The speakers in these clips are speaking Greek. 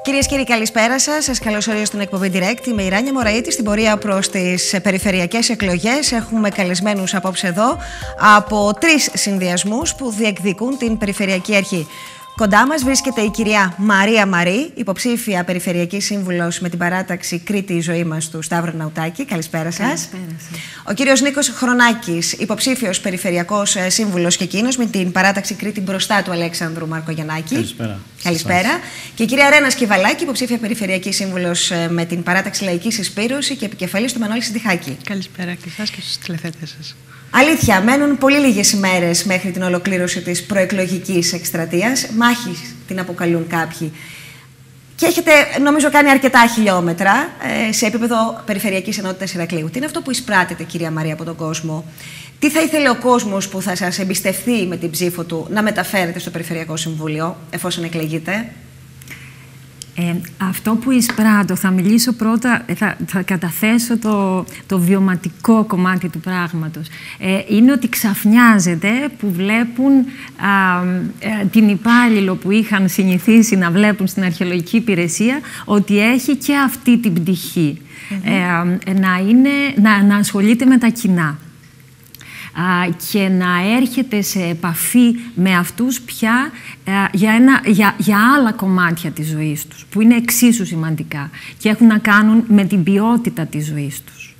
Κυρίες και κύριοι, καλησπέρα σας. Σας καλωσορίζω στην εκπομπή Direct. Είμαι η Ράνια Μωραήτη. Στην πορεία προς τις περιφερειακές εκλογές έχουμε καλεσμένους απόψε εδώ από 3 συνδυασμούς που διεκδικούν την Περιφερειακή Αρχή. Κοντά μας βρίσκεται η κυρία Μαρία Μαρή, υποψήφια Περιφερειακή Σύμβουλος με την παράταξη Κρήτη η ζωή μας του Σταύρου Ναουτάκη. Καλησπέρα σας. Καλησπέρα σας. Ο κύριος Νίκος Χρονάκης, υποψήφιος Περιφερειακός Σύμβουλος και εκείνος με την παράταξη Κρήτη μπροστά του Αλέξανδρου Μαρκογιαννάκη. Καλησπέρα. Καλησπέρα. Και η κυρία Ρένα Σκυβαλάκη, υποψήφια Περιφερειακή Σύμβουλος με την παράταξη Λαϊκή Συσπήρωση και επικεφαλής του Μανώλη Συντιχάκη. Καλησπέρα και εσάς και στους τηλεθεατές σας. Αλήθεια, μένουν πολύ λίγες ημέρες μέχρι την ολοκλήρωση της προεκλογικής εκστρατείας. Μάχη την αποκαλούν κάποιοι. Και έχετε, νομίζω, κάνει αρκετά χιλιόμετρα σε επίπεδο Περιφερειακής Ενότητας Ηρακλείου. Τι είναι αυτό που εισπράττετε, κυρία Μαρία, από τον κόσμο? Τι θα ήθελε ο κόσμος που θα σας εμπιστευτεί με την ψήφο του να μεταφέρετε στο Περιφερειακό Συμβούλιο, εφόσον εκλεγείτε? Αυτό που εισπράττω, θα μιλήσω πρώτα, θα καταθέσω το βιωματικό κομμάτι του πράγματος. Είναι ότι ξαφνιάζεται που βλέπουν την υπάλληλο που είχαν συνηθίσει να βλέπουν στην αρχαιολογική υπηρεσία, ότι έχει και αυτή την πτυχή, να ασχολείται με τα κοινά. Και να έρχεται σε επαφή με αυτούς πια για άλλα κομμάτια της ζωής τους, που είναι εξίσου σημαντικά και έχουν να κάνουν με την ποιότητα της ζωής τους.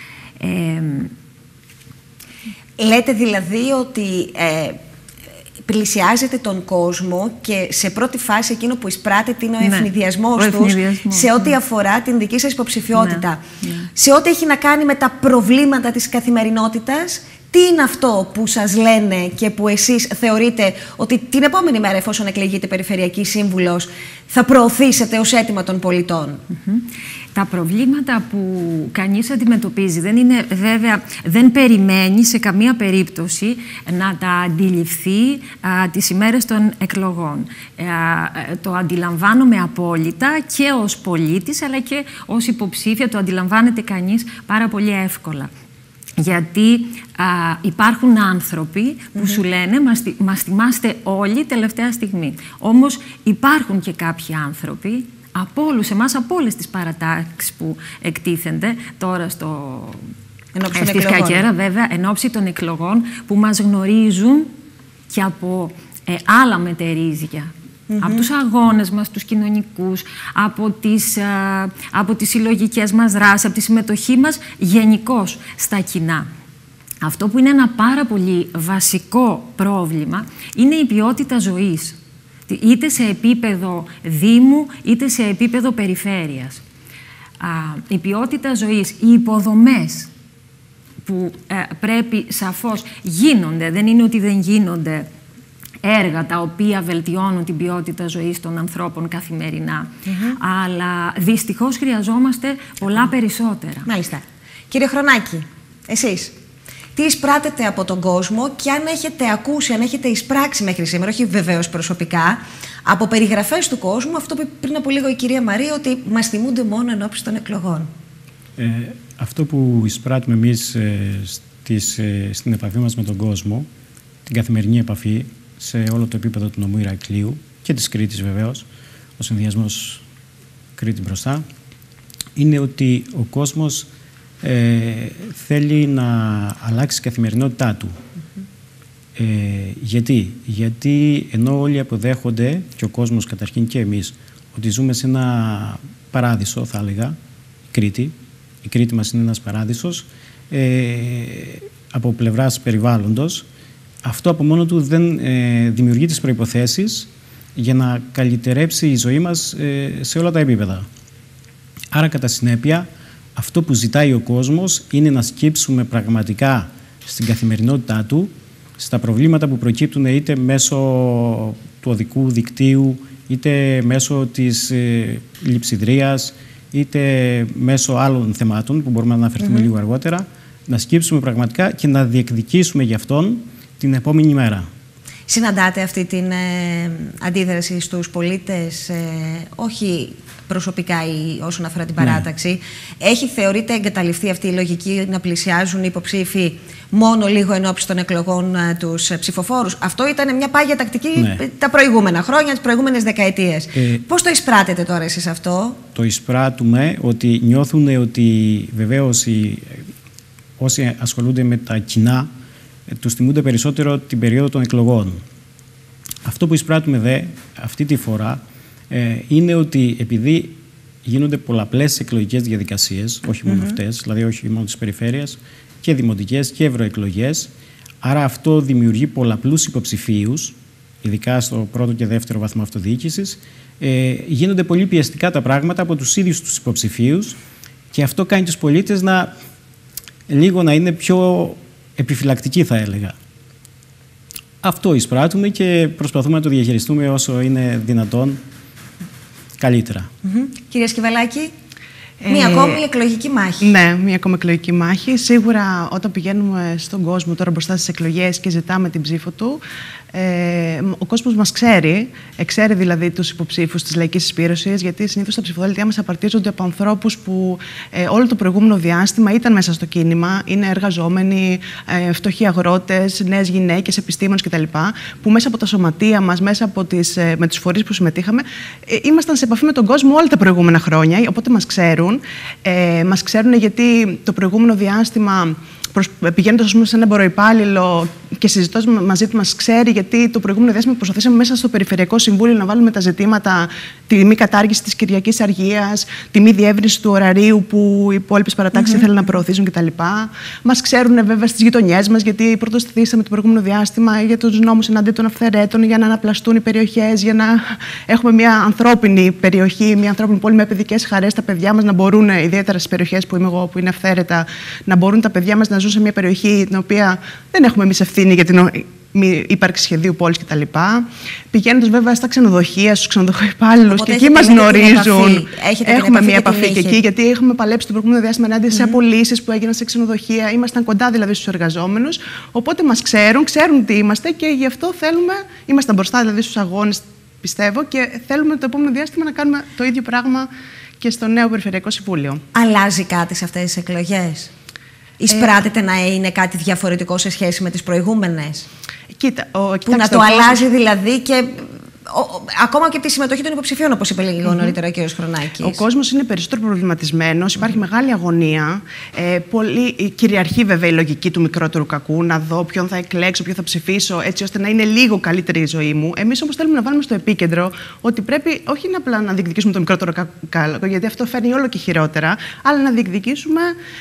Λέτε δηλαδή ότι πλησιάζετε τον κόσμο και σε πρώτη φάση εκείνο που εισπράττεται είναι ο ευνηδιασμός τους σε ό,τι αφορά την δική σας υποψηφιότητα. Σε ό,τι έχει να κάνει με τα προβλήματα της καθημερινότητας, τι είναι αυτό που σας λένε και που εσείς θεωρείτε ότι την επόμενη μέρα, εφόσον εκλεγείτε Περιφερειακή Σύμβουλος, θα προωθήσετε ως αίτημα των πολιτών? Τα προβλήματα που κανείς αντιμετωπίζει δεν περιμένει σε καμία περίπτωση να τα αντιληφθεί τις ημέρες των εκλογών. Το αντιλαμβάνομαι απόλυτα και ως πολίτης, αλλά και ως υποψήφια το αντιλαμβάνεται κανείς πάρα πολύ εύκολα. Γιατί υπάρχουν άνθρωποι που σου λένε μας θυμάστε όλοι τελευταία στιγμή. Όμως υπάρχουν και κάποιοι άνθρωποι από όλους εμάς, από όλες τις παρατάξεις που εκτίθενται τώρα στη σκακέρα, βέβαια, εν ώψη των εκλογών, που μας γνωρίζουν και από άλλα μετερίζια. Από τους αγώνες μας, τους κοινωνικούς, από τις συλλογικές μας δράσεις, από τη συμμετοχή μας γενικώς στα κοινά. Αυτό που είναι ένα πάρα πολύ βασικό πρόβλημα είναι η ποιότητα ζωής. Είτε σε επίπεδο Δήμου, είτε σε επίπεδο περιφέρειας. Η ποιότητα ζωής, οι υποδομές που πρέπει σαφώς γίνονται, δεν είναι ότι δεν γίνονται έργα τα οποία βελτιώνουν την ποιότητα ζωής των ανθρώπων καθημερινά. Αλλά δυστυχώς χρειαζόμαστε πολλά περισσότερα. Μάλιστα. Κύριε Χρονάκη, εσείς τι εισπράτετε από τον κόσμο και αν έχετε ακούσει, αν έχετε εισπράξει μέχρι σήμερα, όχι βεβαίως προσωπικά, από περιγραφές του κόσμου, αυτό που είπε πριν από λίγο η κυρία Μαρία, ότι μας θυμούνται μόνο εν ώψη των εκλογών? Αυτό που εισπράττουμε εμείς στην επαφή μας με τον κόσμο, την καθημερινή επαφή, σε όλο το επίπεδο του νομού Ηρακλείου και της Κρήτης βεβαίως, ο συνδυασμός Κρήτη μπροστά, είναι ότι ο κόσμος θέλει να αλλάξει η καθημερινότητά του. Γιατί ενώ όλοι αποδέχονται, και ο κόσμος καταρχήν και εμείς, ότι ζούμε σε ένα παράδεισο, θα έλεγα, Κρήτη. Η Κρήτη μας είναι ένας παράδεισος από πλευράς περιβάλλοντος. Αυτό από μόνο του δεν δημιουργεί τις προϋποθέσεις για να καλυτερέψει η ζωή μας σε όλα τα επίπεδα. Άρα, κατά συνέπεια, αυτό που ζητάει ο κόσμος είναι να σκύψουμε πραγματικά στην καθημερινότητά του, στα προβλήματα που προκύπτουν είτε μέσω του οδικού δικτύου, είτε μέσω της λειψιδρίας, είτε μέσω άλλων θεμάτων που μπορούμε να αναφερθούμε λίγο αργότερα, να σκύψουμε πραγματικά και να διεκδικήσουμε γι' αυτόν την επόμενη μέρα. Συναντάτε αυτή την αντίδραση στους πολίτες, όχι προσωπικά ή όσον αφορά την παράταξη? Έχει, θεωρείται, εγκαταλειφθεί αυτή η λογική να πλησιάζουν οι υποψήφοι μόνο λίγο εν ώψη των εκλογών τους ψηφοφόρους? Αυτό ήταν μια πάγια τακτική τα προηγούμενα χρόνια, τις προηγούμενες δεκαετίες. Πώς το εισπράτετε τώρα εσείς αυτό? Το εισπράττουμε ότι νιώθουν ότι βεβαίως όσοι ασχολούνται με τα κοινά τους θυμούνται περισσότερο την περίοδο των εκλογών. Αυτό που εισπράττουμε δε αυτή τη φορά είναι ότι επειδή γίνονται πολλαπλές εκλογικές διαδικασίες, όχι μόνο αυτές, δηλαδή όχι μόνο της περιφέρειας, και δημοτικές και ευρωεκλογές, άρα αυτό δημιουργεί πολλαπλούς υποψηφίους, ειδικά στο πρώτο και δεύτερο βαθμό αυτοδιοίκησης, γίνονται πολύ πιεστικά τα πράγματα από τους ίδιους τους υποψηφίους και αυτό κάνει τους πολίτες να είναι πιο επιφυλακτικοί, θα έλεγα. Αυτό εισπράττουμε και προσπαθούμε να το διαχειριστούμε όσο είναι δυνατόν καλύτερα. Κυρία Σκυβελάκη, μία ακόμη εκλογική μάχη. Ναι, μία ακόμη εκλογική μάχη. Σίγουρα όταν πηγαίνουμε στον κόσμο τώρα μπροστά στις εκλογές και ζητάμε την ψήφο του, ο κόσμος μας ξέρει, δηλαδή τους υποψήφιους της Λαϊκής Συσπήρωσης, γιατί συνήθως τα ψηφοδέλτια μας απαρτίζονται από ανθρώπους που όλο το προηγούμενο διάστημα ήταν μέσα στο κίνημα, είναι εργαζόμενοι, φτωχοί αγρότες, νέες γυναίκες, επιστήμονες κτλ. Που μέσα από τα σωματεία μας, μέσα από με τους φορείς που συμμετείχαμε, ήμασταν σε επαφή με τον κόσμο όλα τα προηγούμενα χρόνια, οπότε μας ξέρουν. Μας ξέρουν γιατί το προηγούμενο διάστημα, πηγαίνοντας σε ένα εμποροϊπάλληλο και συζητώντας μαζί του, μας ξέρει, γιατί το προηγούμενο διάστημα προσπαθήσαμε μέσα στο Περιφερειακό Συμβούλιο να βάλουμε τα ζητήματα, τη μη κατάργηση της Κυριακής Αργίας, τη μη διεύρυνση του ωραρίου που οι υπόλοιπες παρατάξεις ήθελαν να προωθήσουν κτλ. Μας ξέρουν βέβαια στις γειτονιές μας, γιατί πρωτοστηθήσαμε το προηγούμενο διάστημα για τους νόμους εναντίον των αυθαιρέτων, για να αναπλαστούν οι περιοχές, για να έχουμε μια ανθρώπινη περιοχή, μια ανθρώπινη πόλη με παιδικές χαρές, τα παιδιά μας να μπορούν, ιδιαίτερα στις περιοχές που είμαι εγώ, που είναι αυθαίρετα, να μπορούν τα παιδιά μας να ζουν σε μια περιοχή την οποία δεν έχουμε εμείς ευθύνη για την ύπαρξη σχεδίου πόλης κτλ. Πηγαίνοντας βέβαια στα ξενοδοχεία, στους ξενοδοχοϊπάλληλους, και εκεί μας γνωρίζουν. Έχουμε μια επαφή και εκεί, γιατί έχουμε παλέψει το προηγούμενο διάστημα ενάντια σε απολύσεις που έγιναν σε ξενοδοχεία. Ήμασταν κοντά δηλαδή στους εργαζόμενους. Οπότε μας ξέρουν τι είμαστε και γι' αυτό ήμασταν μπροστά δηλαδή στους αγώνες, πιστεύω, και θέλουμε το επόμενο διάστημα να κάνουμε το ίδιο πράγμα και στο νέο Περιφερειακό Συμβούλιο. Αλλάζει κάτι σε αυτές τις εκλογές? Εισπράττεται να είναι κάτι διαφορετικό σε σχέση με τις προηγούμενες? Που να το αλλάζει δηλαδή και ακόμα και από τη συμμετοχή των υποψηφίων, όπως είπε λίγο νωρίτερα ο κ. Χρονάκης. Ο κόσμος είναι περισσότερο προβληματισμένος, υπάρχει μεγάλη αγωνία. Κυριαρχεί βέβαια η λογική του μικρότερου κακού, να δω ποιον θα εκλέξω, ποιον θα ψηφίσω, έτσι ώστε να είναι λίγο καλύτερη η ζωή μου. Εμείς όμως θέλουμε να βάλουμε στο επίκεντρο ότι πρέπει όχι απλά να διεκδικήσουμε το μικρότερο κακό, γιατί αυτό φέρνει όλο και χειρότερα, αλλά να διεκδικήσουμε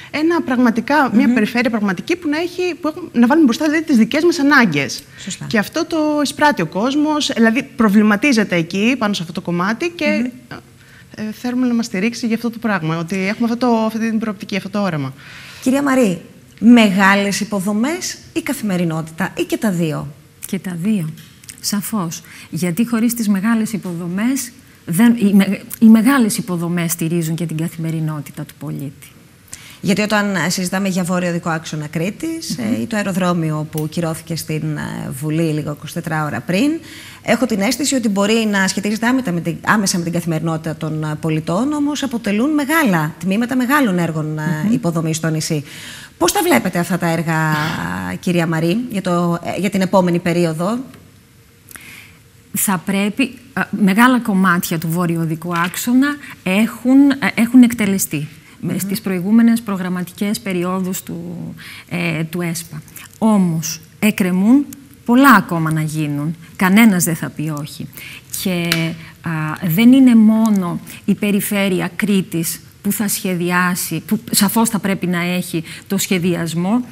μια περιφέρεια πραγματική που να βάλουμε μπροστά δηλαδή τις δικές μας ανάγκες. Σωστά. Και αυτό το εισπράττει ο κόσμος, δηλαδή προβληματίζεται εκεί πάνω σε αυτό το κομμάτι και θέλουμε να μας στηρίξει για αυτό το πράγμα, ότι έχουμε αυτή την προοπτική, αυτό το όραμα. Κυρία Μαρή, μεγάλες υποδομές ή καθημερινότητα, ή και τα δύο? Και τα δύο, σαφώς. Γιατί χωρίς τις μεγάλες υποδομές, οι μεγάλες υποδομές στηρίζουν και την καθημερινότητα του πολίτη. Γιατί όταν συζητάμε για βόρειο οδικό άξονα Κρήτης ή το αεροδρόμιο που κυρώθηκε στην Βουλή λίγο 24 ώρα πριν, έχω την αίσθηση ότι μπορεί να σχετίζεται άμεσα με την καθημερινότητα των πολιτών, όμως αποτελούν μεγάλα τμήματα μεγάλων έργων υποδομής στο νησί. Πώς τα βλέπετε αυτά τα έργα, κυρία Μαρή, για την επόμενη περίοδο? Θα πρέπει, μεγάλα κομμάτια του βόρειο οδικού άξονα έχουν εκτελεστεί στις προηγούμενες προγραμματικές περιόδους του ΕΣΠΑ. Όμως, εκκρεμούν πολλά ακόμα να γίνουν. Κανένας δεν θα πει όχι. Και δεν είναι μόνο η περιφέρεια Κρήτης που θα σχεδιάσει, που σαφώς θα πρέπει να έχει το σχεδιασμό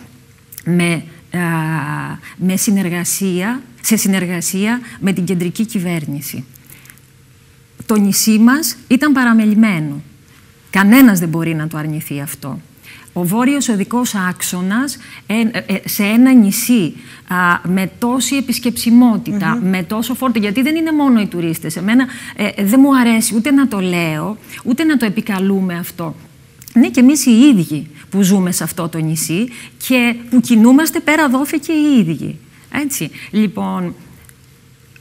σε συνεργασία με την κεντρική κυβέρνηση. Το νησί μας ήταν παραμελημένο. Κανένας δεν μπορεί να το αρνηθεί αυτό. Ο βόρειος οδικός άξονας σε ένα νησί με τόση επισκεψιμότητα, με τόσο φόρτο, γιατί δεν είναι μόνο οι τουρίστες. Εμένα δεν μου αρέσει ούτε να το λέω, ούτε να το επικαλούμε αυτό. Είναι και εμείς οι ίδιοι που ζούμε σε αυτό το νησί και που κινούμαστε πέρα δόθε και οι ίδιοι. Έτσι. Λοιπόν,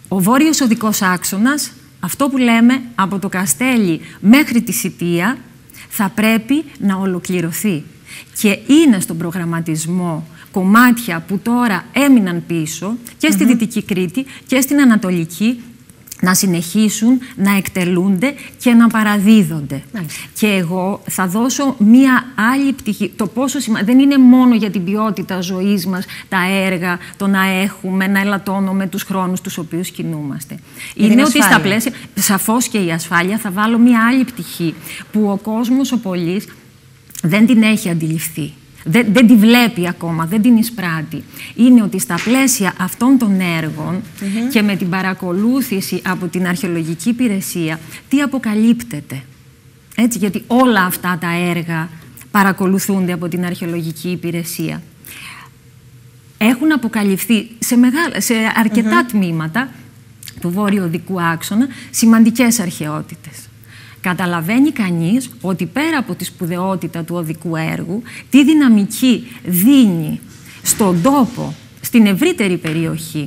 Ο βόρειος οδικός άξονας, αυτό που λέμε από το Καστέλι μέχρι τη Σιτία, θα πρέπει να ολοκληρωθεί. Και είναι στον προγραμματισμό κομμάτια που τώρα έμειναν πίσω και στη Δυτική Κρήτη και στην Ανατολική, να συνεχίσουν να εκτελούνται και να παραδίδονται. Και εγώ θα δώσω μία άλλη πτυχή. Το πόσο δεν είναι μόνο για την ποιότητα ζωής μας τα έργα, το να έχουμε, να ελαττώνουμε τους χρόνους τους οποίους κινούμαστε. Είναι ότι στα πλαίσια, σαφώς και η ασφάλεια, θα βάλω μία άλλη πτυχή που ο κόσμος, ο πολίτης, δεν την έχει αντιληφθεί. Δεν τη βλέπει ακόμα, δεν την εισπράττει. Είναι ότι στα πλαίσια αυτών των έργων και με την παρακολούθηση από την Αρχαιολογική Υπηρεσία, τι αποκαλύπτεται. Έτσι, γιατί όλα αυτά τα έργα παρακολουθούνται από την Αρχαιολογική Υπηρεσία. Έχουν αποκαλυφθεί σε αρκετά τμήματα του βόρειο οδικού άξονα σημαντικές αρχαιότητες. Καταλαβαίνει κανείς ότι πέρα από τη σπουδαιότητα του οδικού έργου, τι δυναμική δίνει στον τόπο, στην ευρύτερη περιοχή,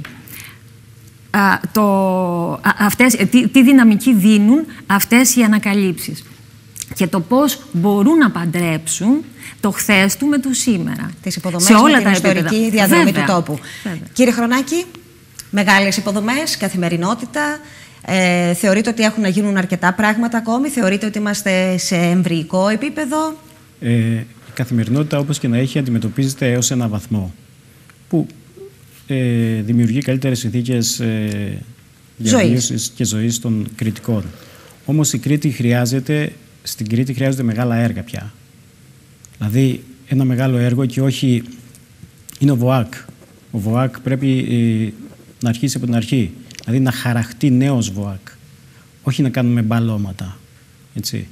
τι δυναμική δίνουν αυτές οι ανακαλύψεις και το πώς μπορούν να παντρέψουν το χθες του με το σήμερα. Τις υποδομές σε όλα με την ιστορική διαδρομή του τόπου. Κύριε Χρονάκη, μεγάλες υποδομές, καθημερινότητα. Θεωρείτε ότι έχουν να γίνουν αρκετά πράγματα ακόμη? Θεωρείτε ότι είμαστε σε εμβρυϊκό επίπεδο? Η καθημερινότητα, όπως και να έχει, αντιμετωπίζεται έως ένα βαθμό που δημιουργεί καλύτερες συνθήκες διαβίωσης και ζωής των Κρητικών. Όμως στην Κρήτη χρειάζονται μεγάλα έργα πια. Δηλαδή ένα μεγάλο έργο, και όχι είναι ο ΒΟΑΚ. Ο ΒΟΑΚ πρέπει να αρχίσει από την αρχή. Δηλαδή να χαραχτεί νέος ΒΟΑΚ, όχι να κάνουμε μπαλώματα. Έτσι.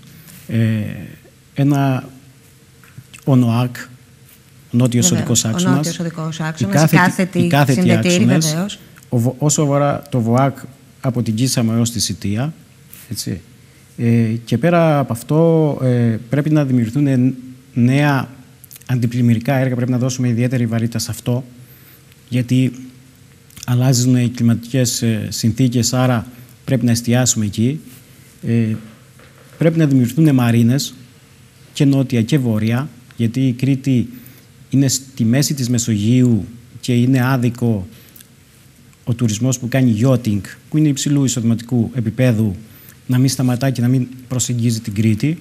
Ο ΝΟΑΚ, ο νότιος οδικός άξονας, οι κάθετοι άξονες, όσο αφορά το ΒΟΑΚ από την Κίσαμο έως τη Σιτία. Έτσι. Και πέρα από αυτό πρέπει να δημιουργηθούν νέα αντιπλημμυρικά έργα, πρέπει να δώσουμε ιδιαίτερη βαρύτητα σε αυτό, γιατί αλλάζουν οι κλιματικές συνθήκες, άρα πρέπει να εστιάσουμε εκεί. Πρέπει να δημιουργηθούν μαρίνες και νότια και βόρεια, γιατί η Κρήτη είναι στη μέση της Μεσογείου και είναι άδικο ο τουρισμός που κάνει yachting, που είναι υψηλού εισοδηματικού επίπεδου, να μην σταματά και να μην προσεγγίζει την Κρήτη.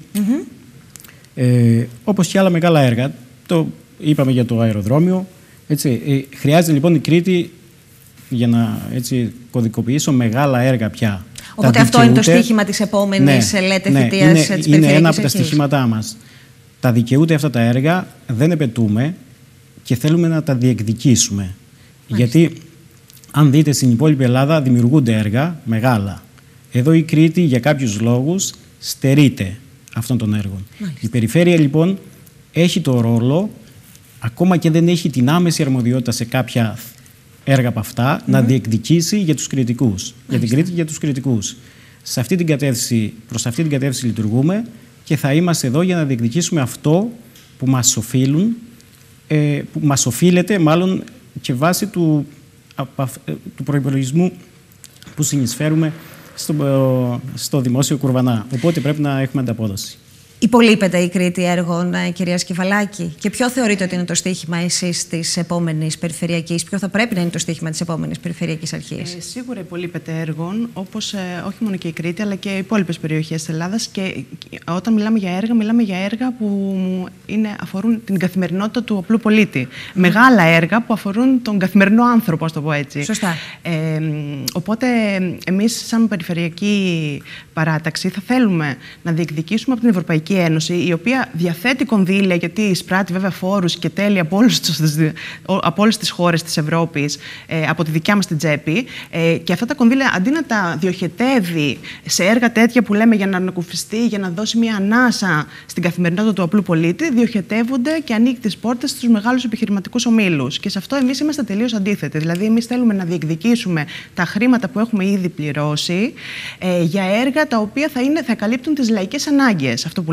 Όπως και άλλα μεγάλα έργα. Το είπαμε για το αεροδρόμιο. Έτσι. Χρειάζεται λοιπόν η Κρήτη, για να κωδικοποιήσω, μεγάλα έργα πια. Οπότε αυτό είναι το στοίχημα της επόμενης θητείας της Περιφερειακής Αρχής. Είναι ένα από τα στοιχήματά μας. Τα δικαιούται αυτά τα έργα, δεν επετούμε και θέλουμε να τα διεκδικήσουμε. Γιατί αν δείτε στην υπόλοιπη Ελλάδα δημιουργούνται έργα μεγάλα. Εδώ η Κρήτη για κάποιους λόγους στερείται αυτών των έργων. Η περιφέρεια λοιπόν έχει το ρόλο, ακόμα και δεν έχει την άμεση αρμοδιότητα σε κάποια έργα από αυτά, να διεκδικήσει για τους Κρητικούς. Για την Κρήτη και για τους Κρητικούς. Προς αυτή την κατεύθυνση λειτουργούμε και θα είμαστε εδώ για να διεκδικήσουμε αυτό που μας οφείλουν, που μας οφείλεται μάλλον και βάσει του προϋπολογισμού που συνεισφέρουμε στο δημόσιο κουρβανά. Οπότε πρέπει να έχουμε ανταπόδοση. Υπολείπεται η Κρήτη έργων, κυρία Σκυφαλάκη? Και ποιο θεωρείτε ότι είναι το στοίχημα εσείς της επόμενης περιφερειακής, ποιο θα πρέπει να είναι το στοίχημα της επόμενης περιφερειακής αρχής? Σίγουρα υπολείπεται έργων, όπως όχι μόνο και η Κρήτη, αλλά και οι υπόλοιπες περιοχές της Ελλάδας. Και όταν μιλάμε για έργα που αφορούν την καθημερινότητα του απλού πολίτη. Μεγάλα έργα που αφορούν τον καθημερινό άνθρωπο, ας το πω έτσι. Σωστά. Οπότε εμείς, σαν περιφερειακή παράταξη, θα θέλουμε να διεκδικήσουμε από την Ευρωπαϊκή Ένωση, η οποία διαθέτει κονδύλια, γιατί εισπράττει βέβαια φόρους και τέλη από όλες τις χώρες της Ευρώπης, από τη δικιά μας την τσέπη, και αυτά τα κονδύλια, αντί να τα διοχετεύει σε έργα τέτοια που λέμε για να ανακουφιστεί, για να δώσει μια ανάσα στην καθημερινότητα του απλού πολίτη, διοχετεύονται και ανοίγει τις πόρτες στους μεγάλους επιχειρηματικούς ομίλους. Και σε αυτό εμείς είμαστε τελείως αντίθετοι. Δηλαδή, εμείς θέλουμε να διεκδικήσουμε τα χρήματα που έχουμε ήδη πληρώσει για έργα τα οποία θα καλύπτουν τις λαϊκές ανάγκες. Αυτό που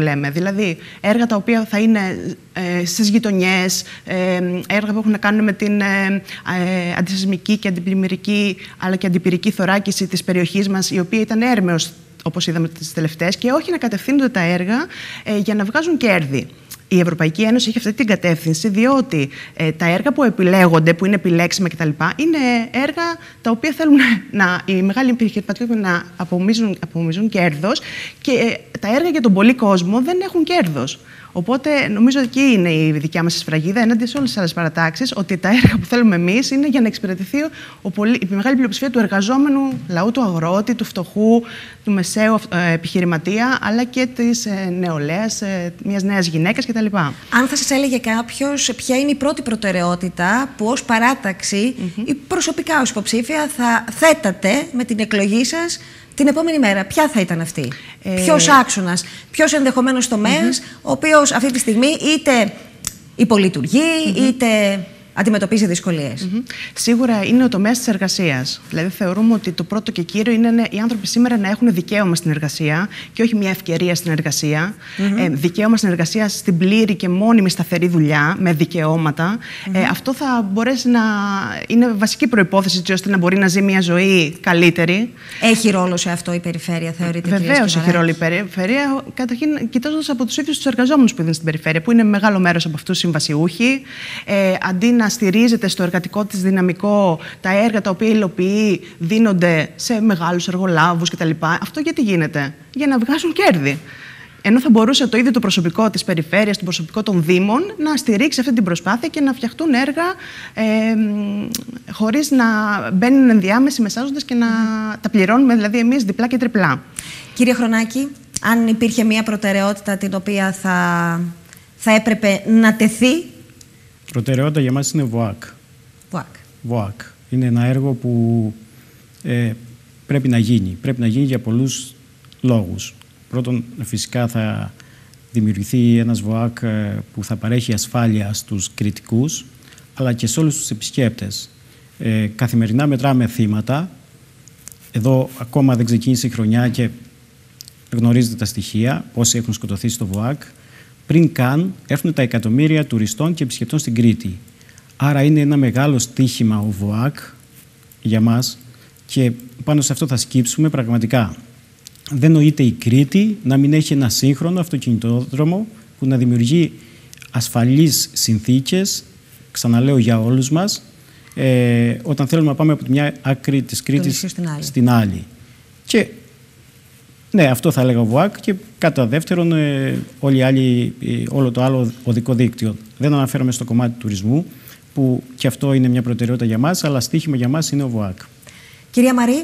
λέμε. Δηλαδή, έργα τα οποία θα είναι στις γειτονιές, έργα που έχουν να κάνουν με την αντισεισμική και αντιπλημμυρική αλλά και αντιπυρική θωράκιση της περιοχής μας, η οποία ήταν έρμεως, όπως είδαμε τις τελευταίες, και όχι να κατευθύνονται τα έργα για να βγάζουν κέρδη. Η Ευρωπαϊκή Ένωση έχει αυτή την κατεύθυνση, διότι τα έργα που επιλέγονται, που είναι επιλέξιμα κτλ., είναι έργα τα οποία θέλουν οι μεγάλοι επιχειρηματίες να απομίζουν κέρδος, και τα έργα για τον πολύ κόσμο δεν έχουν κέρδος. Οπότε, νομίζω ότι εκεί είναι η δικιά μας σφραγίδα έναντι σε όλες τις άλλες παρατάξεις, ότι τα έργα που θέλουμε εμείς είναι για να εξυπηρετηθεί η μεγάλη πλειοψηφία του εργαζόμενου λαού, του αγρότη, του φτωχού, του μεσαίου επιχειρηματία, αλλά και της νεολαίας, μιας νέας γυναίκας κτλ. Αν θα σας έλεγε κάποιος ποια είναι η πρώτη προτεραιότητα που ως παράταξη ή προσωπικά ως υποψήφια θα θέτατε με την εκλογή σας την επόμενη μέρα, ποια θα ήταν αυτή? Ποιος άξονας, ποιος ενδεχομένως τομέας, ο οποίος αυτή τη στιγμή είτε υπολειτουργεί, είτε αντιμετωπίζει δυσκολίες? Σίγουρα είναι ο τομέας της εργασίας. Δηλαδή, θεωρούμε ότι το πρώτο και κύριο είναι οι άνθρωποι σήμερα να έχουν δικαίωμα στην εργασία και όχι μια ευκαιρία στην εργασία. Δικαίωμα στην εργασία, στην πλήρη και μόνιμη σταθερή δουλειά, με δικαιώματα. Αυτό θα μπορέσει να είναι βασική προϋπόθεση, ώστε να μπορεί να ζει μια ζωή καλύτερη. Έχει ρόλο σε αυτό η περιφέρεια, θεωρείτε? Βεβαίως έχει ρόλο η περιφέρεια. Καταρχήν, κοιτάζοντας από τους ίδιους τους εργαζόμενους που είναι στην περιφέρεια, που είναι μεγάλο μέρος από αυτούς συμβασιούχοι, αντί να στηρίζεται στο εργατικό της δυναμικό, τα έργα τα οποία υλοποιεί δίνονται σε μεγάλους εργολάβους κτλ. Αυτό γιατί γίνεται? Για να βγάζουν κέρδη. Ενώ θα μπορούσε το ίδιο το προσωπικό της περιφέρειας, το προσωπικό των δήμων, να στηρίξει αυτή την προσπάθεια και να φτιαχτούν έργα χωρίς να μπαίνουν ενδιάμεσοι μεσάζοντες και να τα πληρώνουμε δηλαδή εμείς διπλά και τριπλά. Κύριε Χρονάκη, αν υπήρχε μια προτεραιότητα την οποία θα έπρεπε να τεθεί? Προτεραιότητα για μας είναι ΒΟΑΚ. ΒΟΑΚ. Είναι ένα έργο που πρέπει να γίνει. Πρέπει να γίνει για πολλούς λόγους. Πρώτον, φυσικά θα δημιουργηθεί ένας ΒΟΑΚ που θα παρέχει ασφάλεια στους κριτικούς, αλλά και σε όλους τους επισκέπτες. Καθημερινά μετράμε θύματα. Εδώ ακόμα δεν ξεκίνησε η χρονιά και γνωρίζετε τα στοιχεία, πόσοι έχουν σκοτωθεί στο ΒΟΑΚ, πριν καν έρθουν τα εκατομμύρια τουριστών και επισκεπτών στην Κρήτη. Άρα είναι ένα μεγάλο στοίχημα ο ΒΟΑΚ για μας και πάνω σε αυτό θα σκύψουμε πραγματικά. Δεν νοείται η Κρήτη να μην έχει ένα σύγχρονο αυτοκινητόδρομο που να δημιουργεί ασφαλείς συνθήκες, ξαναλέω, για όλους μας, όταν θέλουμε να πάμε από τη μια άκρη της Κρήτης στην άλλη. Και ναι, αυτό θα έλεγα ο ΒΟΑΚ, και κατά δεύτερον όλο το άλλο οδικό δίκτυο. Δεν αναφέρομαι στο κομμάτι του τουρισμού, που και αυτό είναι μια προτεραιότητα για μας, αλλά στοίχημα για μας είναι ο ΒΟΑΚ. Κυρία Μαρή.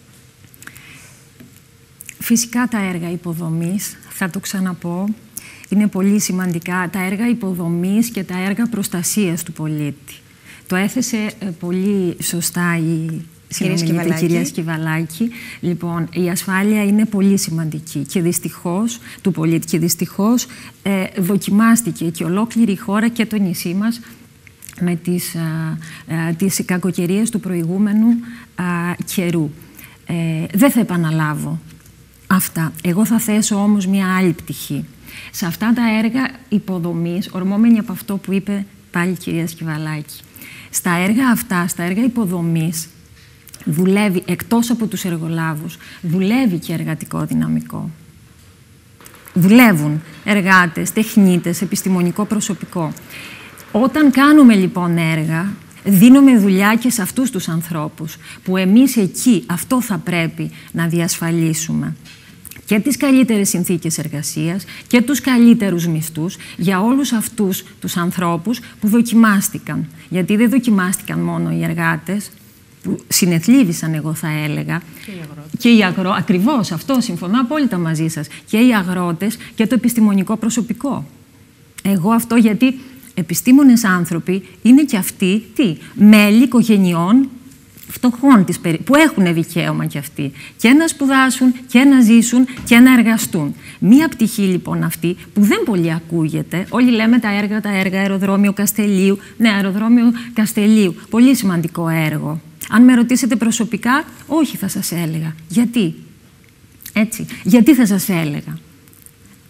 Φυσικά τα έργα υποδομής, θα το ξαναπώ, είναι πολύ σημαντικά. Τα έργα υποδομής και τα έργα προστασίας του πολίτη. Το έθεσε πολύ σωστά η κυρία Σκυβαλάκη. Λοιπόν, η ασφάλεια είναι πολύ σημαντική και δυστυχώς του πολίτη, και δυστυχώς δοκιμάστηκε και ολόκληρη η χώρα και το νησί μας με τις κακοκαιρίες του προηγούμενου καιρού. Δεν θα επαναλάβω αυτά. Εγώ θα θέσω όμως μια άλλη πτυχή. Σε αυτά τα έργα υποδομής, ορμόμενοι από αυτό που είπε πάλι η κυρία Σκυβαλάκη, στα έργα αυτά, στα έργα υποδομής, δουλεύει, εκτός από τους εργολάβους, δουλεύει και εργατικό δυναμικό. Δουλεύουν εργάτες, τεχνίτες, επιστημονικό προσωπικό. Όταν κάνουμε λοιπόν έργα, δίνουμε δουλειά και σε αυτούς τους ανθρώπους, που εμείς εκεί αυτό θα πρέπει να διασφαλίσουμε. Και τις καλύτερες συνθήκες εργασίας και τους καλύτερους μισθούς για όλους αυτούς τους ανθρώπους που δοκιμάστηκαν. Γιατί δεν δοκιμάστηκαν μόνο οι εργάτες, που συνεθλίβησαν, εγώ θα έλεγα, και οι αγρότες. Ακριβώς αυτό, συμφωνώ απόλυτα μαζί σας. Και οι αγρότες και το επιστημονικό προσωπικό. Εγώ αυτό, γιατί επιστήμονες άνθρωποι είναι και αυτοί μέλη οικογενειών φτωχών που έχουν δικαίωμα κι αυτοί και να σπουδάσουν και να ζήσουν και να εργαστούν. Μία πτυχή λοιπόν αυτή που δεν πολύ ακούγεται, όλοι λέμε τα έργα, αεροδρόμιο Καστελίου. Ναι, αεροδρόμιο Καστελίου, πολύ σημαντικό έργο. Αν με ρωτήσετε προσωπικά, όχι θα σας έλεγα. Γιατί? Έτσι, γιατί θα σας έλεγα?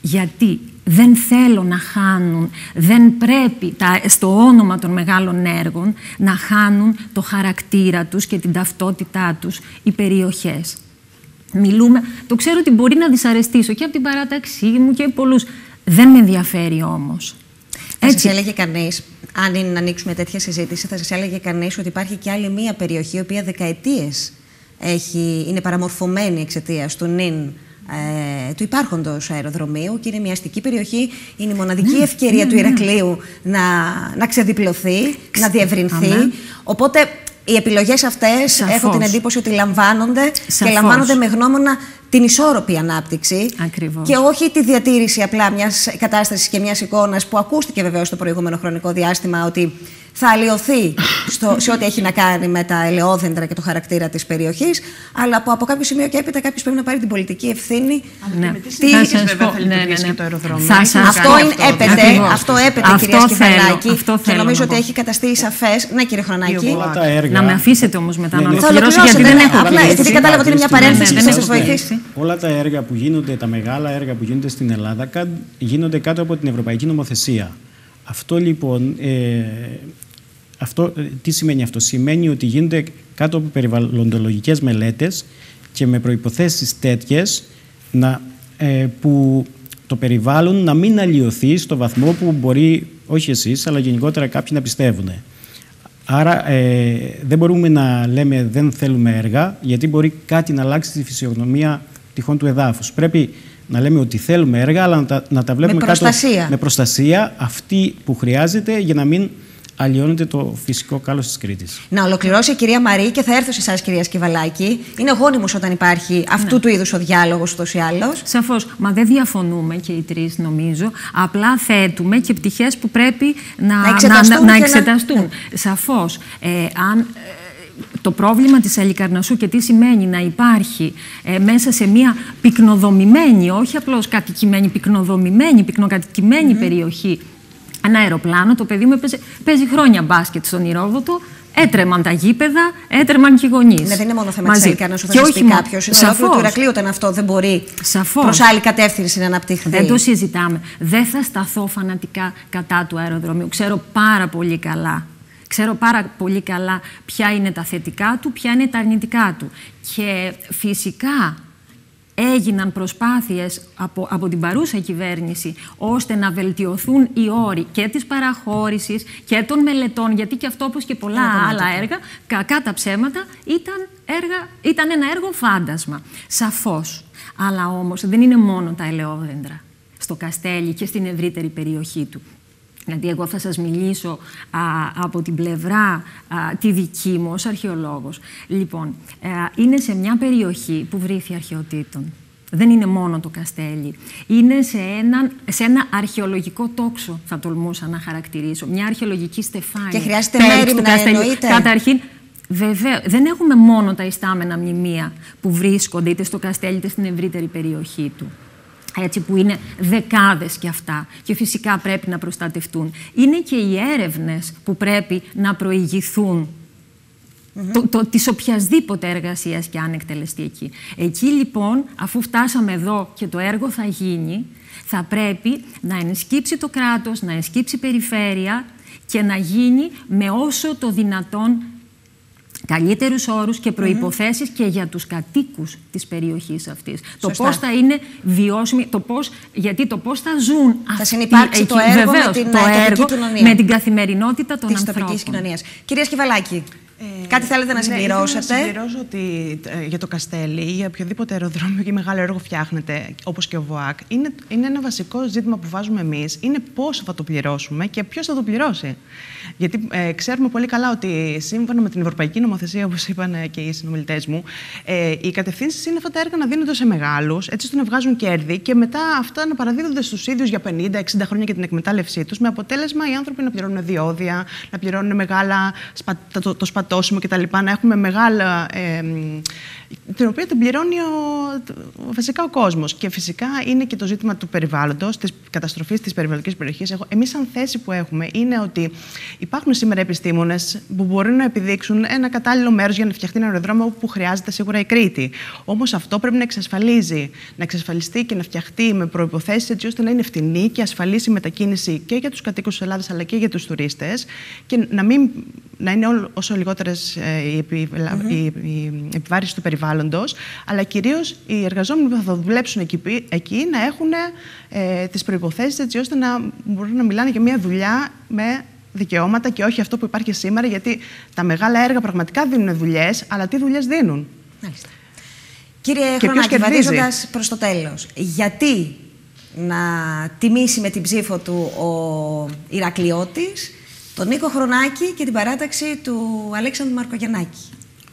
Γιατί δεν θέλω να χάνουν, δεν πρέπει στο όνομα των μεγάλων έργων να χάνουν το χαρακτήρα τους και την ταυτότητά τους οι περιοχές. Μιλούμε, το ξέρω ότι μπορεί να δυσαρεστήσω και από την παράταξή μου και πολλούς. Δεν με ενδιαφέρει όμως. Θα σας έλεγε κανείς, αν είναι να ανοίξουμε τέτοια συζήτηση, θα σας έλεγε κανείς ότι υπάρχει και άλλη μία περιοχή, η οποία δεκαετίες είναι παραμορφωμένη εξαιτίας του του υπάρχοντος αεροδρομίου και είναι μια αστική περιοχή. Είναι η μοναδική ευκαιρία του Ηρακλείου να ξεδιπλωθεί, να διευρυνθεί. Οπότε οι επιλογές αυτές έχω την εντύπωση ότι λαμβάνονται και λαμβάνονται με γνώμονα την ισόρροπη ανάπτυξη. Ακριβώς. Και όχι τη διατήρηση απλά μιας κατάστασης και μιας εικόνας που ακούστηκε βεβαίως στο προηγούμενο χρονικό διάστημα ότι θα αλλοιωθεί σε ό,τι έχει να κάνει με τα ελαιόδεντρα και το χαρακτήρα της περιοχής, αλλά που από κάποιο σημείο και έπειτα κάποιος πρέπει να πάρει την πολιτική ευθύνη. Με τι συνθήκες βέβαια θα λειτουργήσει και το αεροδρόμιο. Αυτό έπεται, κυρία Σκυβαλάκη, και νομίζω ότι έχει καταστεί σαφές. Ναι, κύριε Χρονάκη. Να με αφήσετε όμως μετά να ολοκληρώσω, γιατί δεν έχω απλά, επειδή κατάλαβα ότι είναι μια παρένθεση και θα σας βοηθήσει. Όλα τα έργα που γίνονται, τα μεγάλα έργα που γίνονται στην Ελλάδα, γίνονται κάτω από την Ευρωπαϊκή Νομοθεσία. Αυτό λοιπόν, τι σημαίνει αυτό? Σημαίνει ότι γίνονται κάτω από περιβαλλοντολογικές μελέτες και με προϋποθέσεις τέτοιες που το περιβάλλον να μην αλλοιωθεί στο βαθμό που μπορεί, όχι εσείς, αλλά γενικότερα κάποιοι να πιστεύουν. Άρα δεν μπορούμε να λέμε δεν θέλουμε έργα, γιατί μπορεί κάτι να αλλάξει τη φυσιογνωμία τυχόν του εδάφους. Πρέπει να λέμε ότι θέλουμε έργα, αλλά να τα βλέπουμε με προστασία αυτή που χρειάζεται για να μην αλλοιώνεται το φυσικό κάλος της Κρήτης. Να ολοκληρώσει η κυρία Μαρή και θα έρθω σε εσάς, κυρία Σκυβαλάκη. Είναι γόνιμος όταν υπάρχει αυτού του είδους ο διάλογος ούτως ή άλλως. Σαφώς. Μα δεν διαφωνούμε και οι τρεις, νομίζω. Απλά θέτουμε και πτυχές που πρέπει να εξεταστούν. Σαφώς. Το πρόβλημα της Χαλικαρνασσού και τι σημαίνει να υπάρχει μέσα σε μια πυκνοδομημένη, όχι απλώς κατοικημένη, πυκνοκατοικημένη περιοχή, ένα αεροπλάνο. Το παιδί μου παίζει χρόνια μπάσκετ στον Ηρόδοτο, έτρεμαν τα γήπεδα, έτρεμαν και οι γονείς. Δεν είναι μόνο θέμα της Χαλικαρνασσού, θα σας πει κάποιος. Είναι ολόκληρο του Ηρακλείου όταν αυτό δεν μπορεί προς άλλη κατεύθυνση να αναπτυχθεί. Δεν το συζητάμε. Δεν θα σταθώ φανατικά κατά του αεροδρομίου. Ξέρω πάρα πολύ καλά. Ξέρω πάρα πολύ καλά ποια είναι τα θετικά του, ποια είναι τα αρνητικά του. Και φυσικά έγιναν προσπάθειες από την παρούσα κυβέρνηση ώστε να βελτιωθούν οι όροι και της παραχώρησης και των μελετών, γιατί και αυτό, όπως και πολλά άλλα έργα, κακά τα ψέματα, ήταν ένα έργο φάντασμα. Σαφώς. Αλλά όμως δεν είναι μόνο τα ελαιόδεντρα στο Καστέλι και στην ευρύτερη περιοχή του. Δηλαδή, εγώ θα σας μιλήσω από την πλευρά τη δική μου ως αρχαιολόγος. Λοιπόν, είναι σε μια περιοχή που βρήθη αρχαιοτήτων. Δεν είναι μόνο το Καστέλι. Είναι σε ένα αρχαιολογικό τόξο, θα τολμούσα να χαρακτηρίσω. Μια αρχαιολογική στεφάνια. Και χρειάζεται μέρημνα, εννοείται. Καταρχήν, βέβαια, δεν έχουμε μόνο τα ιστάμενα μνημεία που βρίσκονται είτε στο Καστέλι είτε στην ευρύτερη περιοχή του. Έτσι, που είναι δεκάδες κι αυτά και φυσικά πρέπει να προστατευτούν. Είναι και οι έρευνες που πρέπει να προηγηθούν της οποιασδήποτε εργασίας και αν εκτελεστεί εκεί. Εκεί λοιπόν, αφού φτάσαμε εδώ και το έργο θα γίνει, θα πρέπει να ενσκύψει το κράτος, να ενσκύψει η περιφέρεια και να γίνει με όσο το δυνατόν καλύτερους όρους και προϋποθέσεις και για τους κατοίκους της περιοχής αυτής. Το πώς θα είναι βιώσιμοι, γιατί το πώς θα ζουν θα συνυπάρξει το έργο με την τοπική κοινωνία. Με την καθημερινότητα των ανθρώπων. Της τοπικής κοινωνίας. Κυρία Σκυβαλάκη, κάτι θέλετε να συμπληρώσετε? Να συμπληρώσω ότι για το Καστέλι ή για οποιοδήποτε αεροδρόμιο ή μεγάλο έργο φτιάχνεται, όπως και ο ΒΟΑΚ, είναι ένα βασικό ζήτημα που βάζουμε εμείς. Είναι πόσο θα το πληρώσουμε και ποιος θα το πληρώσει. Γιατί ξέρουμε πολύ καλά ότι σύμφωνα με την Ευρωπαϊκή Νομοθεσία, όπως είπαν και οι συνομιλητές μου, οι κατευθύνσεις είναι αυτά τα έργα να δίνονται σε μεγάλους, έτσι ώστε να βγάζουν κέρδη και μετά αυτά να παραδίδονται στους ίδιους για 50-60 χρόνια για την εκμετάλλευσή τους, με αποτέλεσμα οι άνθρωποι να πληρώνουν διόδια, να πληρώνουν μεγάλα το σπατώσιμο κτλ. Να έχουμε μεγάλα την οποία την πληρώνει βασικά ο κόσμος. Και φυσικά είναι και το ζήτημα του περιβάλλοντος, της καταστροφής της περιβαλλοντικής περιοχής. Εμείς, σαν θέση που έχουμε, είναι ότι υπάρχουν σήμερα επιστήμονες που μπορούν να επιδείξουν ένα κατάλληλο μέρος για να φτιαχτεί ένα αεροδρόμιο όπου χρειάζεται σίγουρα η Κρήτη. Όμως αυτό πρέπει να εξασφαλιστεί και να φτιαχτεί με προϋποθέσεις έτσι ώστε να είναι φτηνή και ασφαλής η μετακίνηση και για τους κατοίκους της Ελλάδας αλλά και για τους τουρίστες και να είναι όσο λιγότερες οι επιβάρυνση του περιβάλλοντος, αλλά κυρίως οι εργαζόμενοι που θα δουλέψουν εκεί να έχουν τις προϋποθέσεις έτσι ώστε να μπορούν να μιλάνε για μια δουλειά με δικαιώματα και όχι αυτό που υπάρχει σήμερα, γιατί τα μεγάλα έργα πραγματικά δίνουν δουλειές, αλλά τι δουλειές δίνουν. Μάλιστα. Κύριε Χρονάκη, βαδίζοντας προς το τέλος, γιατί να τιμήσει με την ψήφο του ο Ηρακλειώτης τον Νίκο Χρονάκη και την παράταξη του Αλέξανδρου Μαρκογιαννάκη?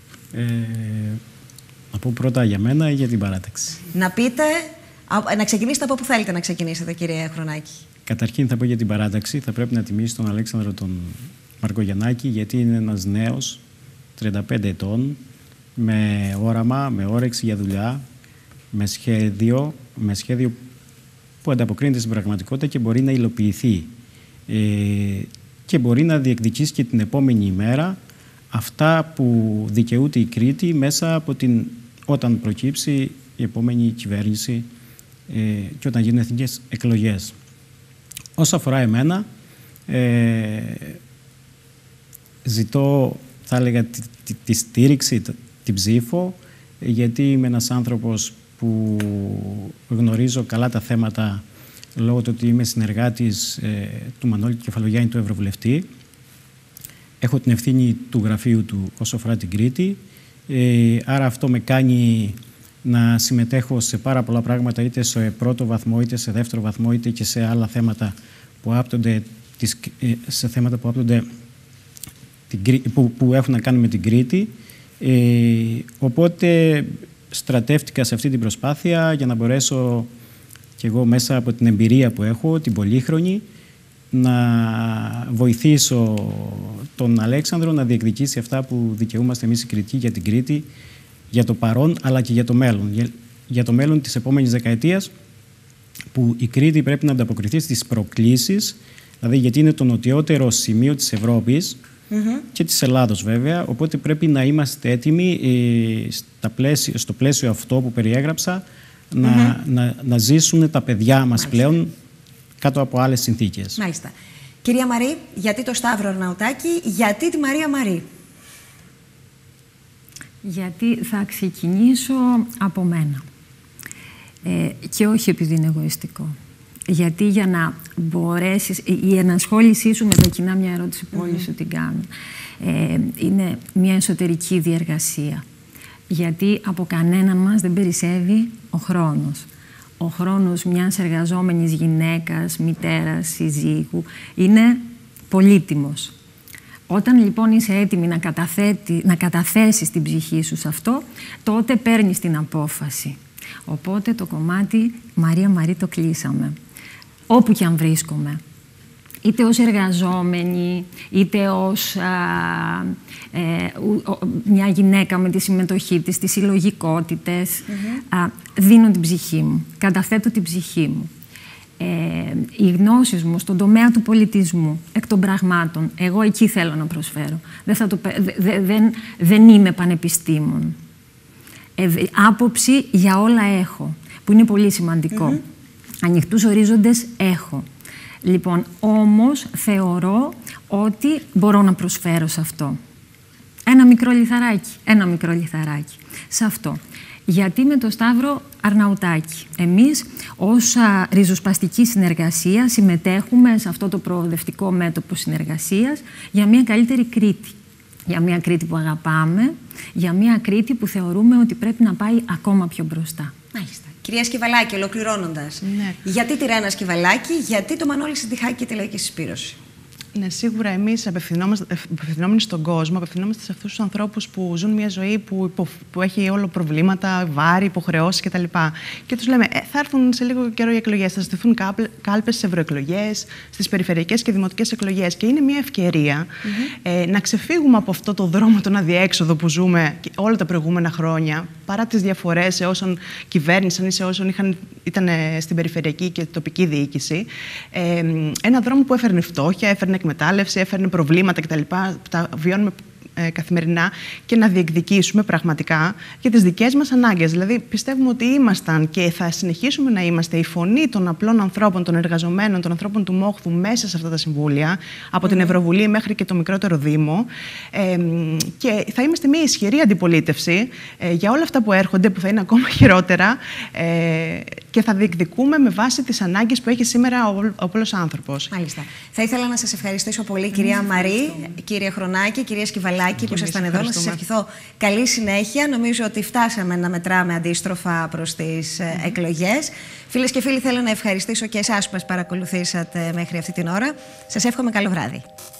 Να πω πρώτα για μένα ή για την παράταξη? Να ξεκινήσετε από όπου θέλετε να ξεκινήσετε, κύριε Χρονάκη. Καταρχήν θα πω για την παράταξη. Θα πρέπει να τιμήσει τον Αλέξανδρο τον Μαρκογιαννάκη, γιατί είναι ένας νέος 35 ετών, με όραμα, με όρεξη για δουλειά, με σχέδιο που ανταποκρίνεται στην πραγματικότητα και μπορεί να υλοποιηθεί. Και μπορεί να διεκδικήσει και την επόμενη ημέρα αυτά που δικαιούται η Κρήτη μέσα από όταν προκύψει η επόμενη κυβέρνηση και όταν γίνουν εθνικές εκλογές. Όσο αφορά εμένα, ζητώ, θα έλεγα, τη στήριξη, την ψήφο, γιατί είμαι ένας άνθρωπος που γνωρίζω καλά τα θέματα λόγω του ότι είμαι συνεργάτης του Μανώλη Κεφαλογιάννη, του Ευρωβουλευτή. Έχω την ευθύνη του γραφείου του όσο αφορά την Κρήτη, άρα αυτό με κάνει να συμμετέχω σε πάρα πολλά πράγματα, είτε σε πρώτο βαθμό, είτε σε δεύτερο βαθμό, είτε και σε άλλα θέματα που άπτονται, που έχουν να κάνουν με την Κρήτη. Οπότε στρατεύτηκα σε αυτή την προσπάθεια για να μπορέσω και εγώ μέσα από την εμπειρία που έχω, την πολύχρονη, να βοηθήσω τον Αλέξανδρο να διεκδικήσει αυτά που δικαιούμαστε εμείς οι Κρητικοί για την Κρήτη, για το παρόν αλλά και για το μέλλον. Για το μέλλον της επόμενης δεκαετίας, που η Κρήτη πρέπει να ανταποκριθεί στις προκλήσεις, δηλαδή γιατί είναι το νοτιότερο σημείο της Ευρώπης και της Ελλάδος βέβαια, οπότε πρέπει να είμαστε έτοιμοι στο πλαίσιο αυτό που περιέγραψα να ζήσουν τα παιδιά μας πλέον κάτω από άλλες συνθήκες. Μάλιστα. Κυρία Μαρή, γιατί το Σταύρο Αρναουτάκη, γιατί τη Μαρία Μαρή? Γιατί θα ξεκινήσω από μένα και όχι επειδή είναι εγωιστικό. Γιατί για να μπορέσεις, η ενασχόλησή σου με τα κοινά, μια ερώτηση που όλοι σου την κάνουν, είναι μια εσωτερική διεργασία. Γιατί από κανέναν μας δεν περισσεύει ο χρόνος. Ο χρόνος μιας εργαζόμενης γυναίκας, μητέρας, συζύγου είναι πολύτιμος. Όταν λοιπόν είσαι έτοιμη να καταθέσεις την ψυχή σου σε αυτό, τότε παίρνεις την απόφαση. Οπότε το κομμάτι Μαρία Μαρή το κλείσαμε. Όπου και αν βρίσκομαι. Είτε ως εργαζόμενη, είτε ως μια γυναίκα με τη συμμετοχή της, τις συλλογικότητες, δίνω την ψυχή μου, καταθέτω την ψυχή μου. Οι γνώσεις μου στον τομέα του πολιτισμού, εκ των πραγμάτων, εγώ εκεί θέλω να προσφέρω. Δεν είμαι πανεπιστήμον. Άποψη για όλα έχω, που είναι πολύ σημαντικό. Ανοιχτούς ορίζοντες έχω. Λοιπόν, όμως θεωρώ ότι μπορώ να προσφέρω σε αυτό. Ένα μικρό λιθαράκι σε αυτό. Γιατί με το Σταύρο Αρναουτάκη εμείς ως ριζοσπαστική συνεργασία συμμετέχουμε σε αυτό το προοδευτικό μέτωπο συνεργασίας για μια καλύτερη Κρήτη. Για μια Κρήτη που αγαπάμε, για μια Κρήτη που θεωρούμε ότι πρέπει να πάει ακόμα πιο μπροστά. Μάλιστα. Κυρία Σκυβαλάκη, ολοκληρώνοντας, γιατί τη Ρένα Σκυβαλάκη, γιατί το Μανώλη Συντιχάκη και τη Λαϊκή Συσπήρωση? Ναι, σίγουρα εμείς απευθυνόμενοι στον κόσμο, απευθυνόμαστε σε αυτούς τους ανθρώπους που ζουν μια ζωή που έχει όλο προβλήματα, βάρη, υποχρεώσεις κτλ. Και τους λέμε, θα έρθουν σε λίγο καιρό οι εκλογές, θα στηθούν κάλπες στις ευρωεκλογές, στις περιφερειακές και δημοτικές εκλογές. Και είναι μια ευκαιρία να ξεφύγουμε από αυτό το δρόμο, τον αδιέξοδο που ζούμε όλα τα προηγούμενα χρόνια. παρά τις διαφορές σε όσων κυβέρνησαν ή σε όσων ήταν στην περιφερειακή και τοπική διοίκηση. Ένα δρόμο που έφερνε φτώχεια, έφερνε εκμετάλλευση, έφερνε προβλήματα κτλ. Που τα βιώνουμε καθημερινά, και να διεκδικήσουμε πραγματικά για τις δικές μας ανάγκες. Δηλαδή, πιστεύουμε ότι ήμασταν και θα συνεχίσουμε να είμαστε η φωνή των απλών ανθρώπων, των εργαζομένων, των ανθρώπων του Μόχθου μέσα σε αυτά τα συμβούλια, από την Ευρωβουλή μέχρι και το μικρότερο Δήμο. Και θα είμαστε μια ισχυρή αντιπολίτευση για όλα αυτά που έρχονται, που θα είναι ακόμα χειρότερα, και θα διεκδικούμε με βάση τις ανάγκες που έχει σήμερα ο απλός άνθρωπος. Μάλιστα. Θα ήθελα να σας ευχαριστήσω πολύ, κυρία Μαρή, κύριε Χρονάκη, κυρία Σκυβαλάκη, που ήσασταν εδώ. Να σας ευχηθώ καλή συνέχεια. Νομίζω ότι φτάσαμε να μετράμε αντίστροφα προς τις εκλογές. Φίλες και φίλοι, θέλω να ευχαριστήσω και εσάς που μας παρακολουθήσατε μέχρι αυτή την ώρα. Σας εύχομαι καλό βράδυ.